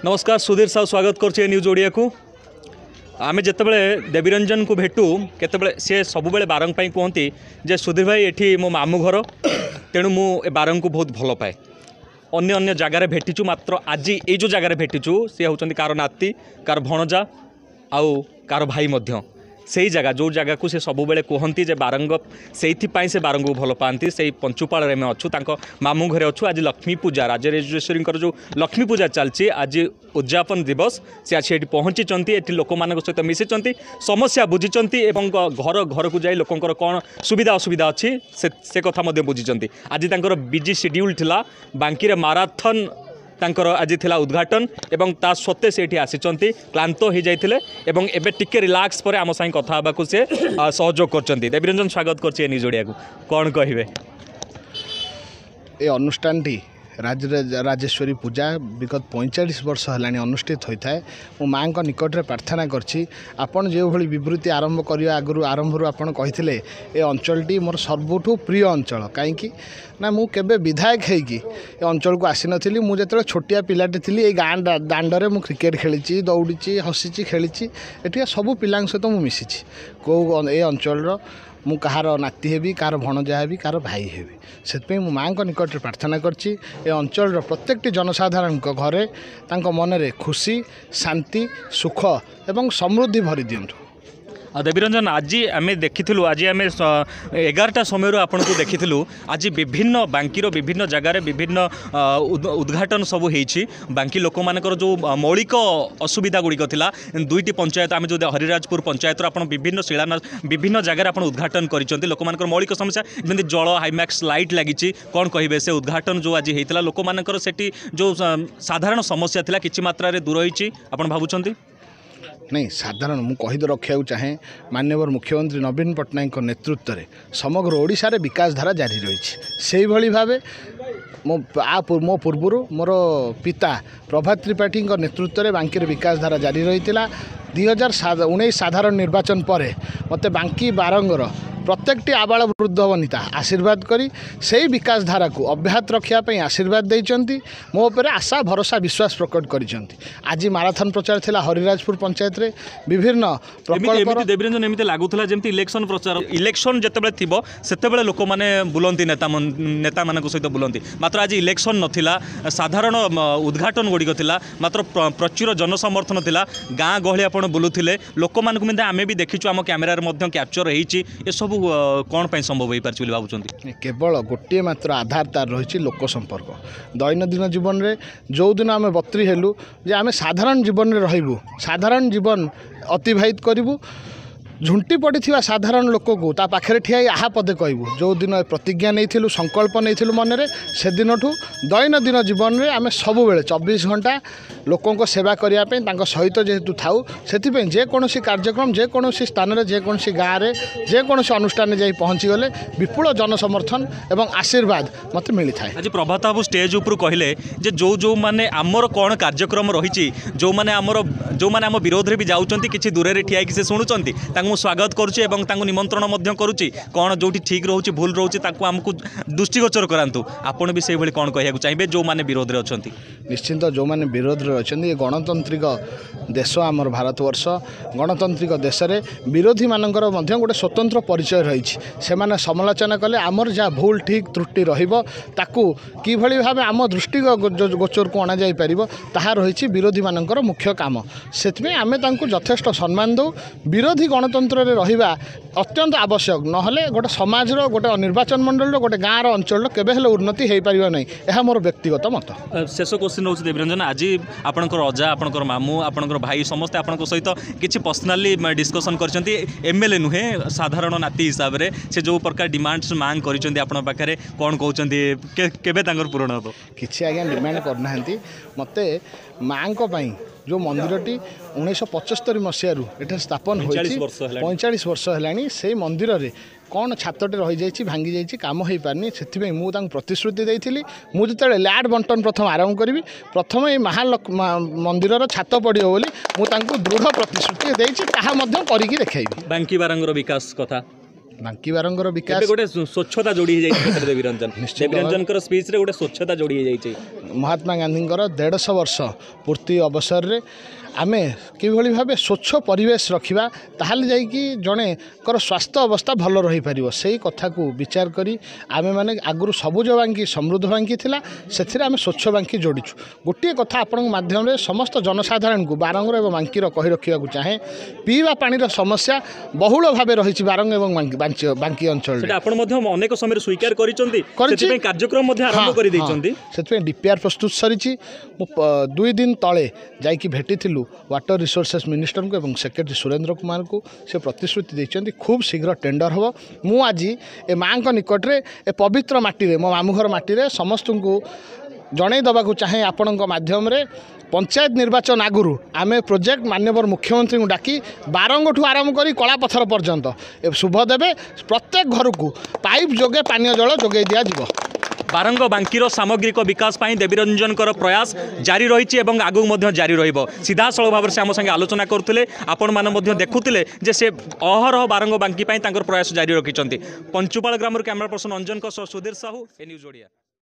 नमस्कार सुधीर साहु स्वागत कर न्यूज ओडिया को आम जितेबले देवीरंजन को भेटू केतबले सी सब बारंग कहती जे सुधीर भाई ये मो मामू घर तेणु मु बारंग को बहुत भल पाए अन्य अन्य जगार भेटीचु मात्र आज ये जो जगार भेटीचु सी होती कार नाती कार भणजा आउ कार भाई मध्य से जगह जो जगह को से सब बेले कहती जे बारंग से बारंग को भल पाती से पंचुपाल में अच्छु मामू घरे अच्छु आज लक्ष्मी पूजा राजराजेश्वरी जो लक्ष्मी पूजा चलती आज उद्यापन दिवस से आज ये पहुँची ये लोक मान सहित मिसी समस्या बुझी घर घर को जाई लोकंर कौन सुविधा असुविधा अच्छी से कथा बुझी आज बिजी शेड्यूल थिला बांकी माराथन तांकर आज थिला उद्घाटन एवं ता सत्ते से आसी क्लांत हो जाते एवं एबे टिके रिलैक्स पर आम साई कथा होगा से सहयोग कर देवीरंजन स्वागत कर न्यूज ओडिया को कौन कहे ये अनुष्ठान राजराजेश्वरी पूजा विगत 45 वर्ष है अनुष्ठित होता है मो माँ निकट में प्रार्थना करपण जो भाई विवृत्ति आरंभ कर आरंभ आपड़ कही ए अंचलटी मोर सर्वठू प्रिय अंचल कहीं ना मु केबे विधायक होगी ए अंचल को आसी नी मुझे छोटिया पिलाटे थी ये गाँ दांडे मु क्रिकेट खेली दौड़ी हसी खेली ये सब पिला सहित मुझे मिसी कौ ए अंचल मु कहार नाती हेबी कार भणजा हेबी कार भाई हेबी से माँ निकट प्रार्थना करछि ए अंचल प्रत्येकटी जनसाधारण घरे तांको मनरे खुशी शांति सुख एवं समृद्धि भरी दिंतु। देवीरंजन आज आम देखी आज आम 11टा समय आपन को देखी आज विभिन्न बांकीर विभिन्न जगार विभिन्न उद्घाटन सब होती बांकी लोक मानकर जो मौलिक असुविधा गुड़िक थिला दुईटी पंचायत आम जो हरिराजपुर पंचायत आप विभिन्न शिलान्यास विभिन्न जगार आप उद्घाटन कर लोक मानकर मौलिक समस्या जमी जल हाईमैक्स लाइट लगी कौन कहे से उद्घाटन जो आज होता लोक मानकर सेठी जो साधारण समस्या थिला किछि मात्रा रे दूर होईछि आपण भाबुछंती नहीं साधारण मुझे कहीदे रखा चाहे माननीय मुख्यमंत्री नवीन पट्टनायक नेतृत्व में समग्र ओडिशा रे विकास धारा जारी रही से भाव मो पूर्वर मोर पिता प्रभात त्रिपाठी नेतृत्व में बांकी विकास धारा जारी रही 2019 साधारण निर्वाचन पर मत बांकी बारंगर प्रत्येकटी आबाल वृद्ध वनिता आशीर्वाद करी से विकास धारा को अब्याहत रखापी आशीर्वाद देइचंती मो उपरे आशा भरोसा विश्वास प्रकट करिसंती। आज माराथन प्रचार थिला हरिराजपुर पंचायत रे विभिन्न प्रकल्प देवीरंजन एमती लागुला जेमती इलेक्शन प्रचार इलेक्शन जतबेले थिबो सेतबेले लोक माने बुलंती नेता मानक सहित बुलंती मात्र आज इलेक्शन नथिला साधारण उद्घाटन गुड़िक थिला मात्र प्रचुर जनसमर्थन थिला गाँ गहली आपण बुलुथिले लोक मानक में आमे भी देखिछु आम कैमरा रे मध्य कैप्चर होईछि ए सब कौन पाई संभव हो पार भावुं केवल गोटे मात्र आधार तार रही लोक संपर्क दैनंदिन जीवन में जो दिन आम बत्री हेलु जे आम साधारण जीवन में रहबू साधारण जीवन अतिवाहित करूँ झुंटी पड़ी साधारण लोक को ता पाखे ठिया आहा पदे कहबू जो दिन प्रतिज्ञा नहीं संकल्प नहीं मनरे से दिन ठू दैनंदिन जीवन में आम सब बेले 24 घंटा लोकों सेवा करने सहित जेहेतु थाऊ से जेकोसी कार्यक्रम जेकोसी स्थान में जेकोसी गाँव में जेकोसी अनुष्ठान जा पहुँची गले विपुल जनसमर्थन एवं आशीर्वाद मत मिलता है। आज प्रभात बाबू स्टेज उपर कहले जो जो माने आमर कौन कार्यक्रम रही जो माने आम विरोध में भी जाऊँच कि दूर से ठिया से शुणुंट स्वागत करुच्ची निमंत्रण करुच्ची कौन जो ठीक रोचे भूल रोचे आमको दृष्टिगोचर करातु आपण भी से कौन कहना चाहिए जो माने विरोध में अच्छा निश्चिंत जो माने विरोध में अच्छा ये गणतांत्रिक देश आमर भारतवर्ष गणतांत्रिक देश में विरोधी मानकर गोटे स्वतंत्र परिचय रही से समालोचना कले आमर जहाँ भूल ठीक त्रुटि रही भाव आम दृष्टि गोचर को अणा जापर ताहा रही विरोधी मानकर मुख्य काम से आम यथेष्ट सम्मान दो विरोधी गणतंत्र में रहा अत्यंत आवश्यक नहले गोटे समाज गोटे निर्वाचन मंडल गोटे गाँव अंचल केबे हेले उन्नति हो पार नहीं यह मोर व्यक्तिगत मत। शेष क्वेश्चन रोचे देवीरंजन आज आपंकर अजा आपंकर मामू आपंकर भाई समस्ते आपंक सहित किसी पर्सनाली डिस्कसन कर एमएलए नुहे साधारण नाती हिसाब से से जो प्रकार डिमांड्स मांग कर कौन कहते पूरण हम किसी आज्ञा डिमांड करना मत माँ जो मंदिरटी 1975 मसीह एट स्थापन हो 45 वर्ष है से मंदिर रे कौन छातटे रही जाइए भांगी जाइए काम हो पारनी से मुझे प्रतिश्रुति देती मुझे जो लैड बंटन प्रथम आरंभ करी प्रथम ये मंदिर छात पड़ो बोली मुझे दृढ़ प्रतिश्रुति देती देखी बांकी बारंगर विकास कथा ବାଙ୍କି ବାରଙ୍ଗର ବିକାଶ ଏବେ ଗୋଟେ ସ୍ୱଚ୍ଛତା ଯୋଡ଼ି ହେଇଯାଇଛି ଦେବୀ ରଞ୍ଜନ ଦେବୀ ରଞ୍ଜନଙ୍କର ସ୍ପିଚ୍ରେ ଗୋଟେ ସ୍ୱଚ୍ଛତା ଯୋଡ଼ି ହେଇଯାଇଛି ମହାତ୍ମା ଗାନ୍ଧୀଙ୍କର 150 ବର୍ଷ ପୂର୍ତ୍ତି ଅବସରରେ ଆମେ କିଭଳି ଭାବେ ସ୍ୱଚ୍ଛ ପରିବେଶ ରଖିବା ତାହେଲେ ଯାଇକି ଜଣେଙ୍କର ସ୍ୱାସ୍ଥ୍ୟ ଅବସ୍ଥା ଭଲ ରହିପାରିବ ସେଇ କଥାକୁ ବିଚାର କରି ଆମେମାନେ ଆଗରୁ ସବୁଜ ବାଙ୍କି ସମୃଦ୍ଧ ବାଙ୍କି ଥିଲା ସେଥିରେ ଆମେ ସ୍ୱଚ୍ଛ ବାଙ୍କି ଯୋଡ଼ିଛୁ ଗୋଟିଏ କଥା ଆପଣଙ୍କ ମାଧ୍ୟମରେ ସମସ୍ତ ଜନସାଧାରଣଙ୍କୁ ବାରଙ୍ଗର ଏବଂ ବାଙ୍କିର କହି ରଖିବାକୁ ଚାହେଁ ପିଇବା ପାଣିର ସମସ୍ୟା ବହୁଳ ଭାବେ ରହିଛି ବାରଙ୍ଗ ଏବଂ ବାଙ୍କି ଅଞ୍ଚଳରେ ଆପଣ ମଧ୍ୟ ଅନେକ ସମୟରେ ସ୍ୱୀକାର କରିଛନ୍ତି ସେଥିପାଇଁ କାର୍ଯ୍ୟକ୍ରମ ମଧ୍ୟ ଆରମ୍ଭ କରିଦେଇଛନ୍ତି ସେଥିପାଇଁ ଡିପିଆର୍ ପ୍ରସ୍ତୁତ ସରିଛି ମୁଁ 2 ଦିନ ତଳେ ଯାଇକି ଭେଟିଥିଲୁ वाटर रिसोर्सेस मिनिस्टर को एवं सेक्रेटरी सुरेंद्र कुमार को से प्रतिश्रुति देते खूब शीघ्र टेंडर हम मु आज ए माँ निकट में ए पवित्र माटी मो मामुघर माटी समस्त को जन देवाक चाहे आपण मध्यम पंचायत निर्वाचन आगुरी आम प्रोजेक्ट माननीय मुख्यमंत्री को डाकी बारंग ठू आरंभ कर कलापथर पर्यंत शुभ देवे प्रत्येक घर को पाइप जोगे पानीय जल जोगे दिज्व बारंग बांकीर सामग्रिक विकास पाई देवी रंजनकर प्रयास जारी रही आगू जारी सीधा सड़क भाव से आम संगे आलोचना करते आपण मैंने देखुले जे से अहरह बारंग बांकी प्रयास जारी रखिंट पंचुपाल ग्राम camera person Anjan Sudhir Sahu A news Odia.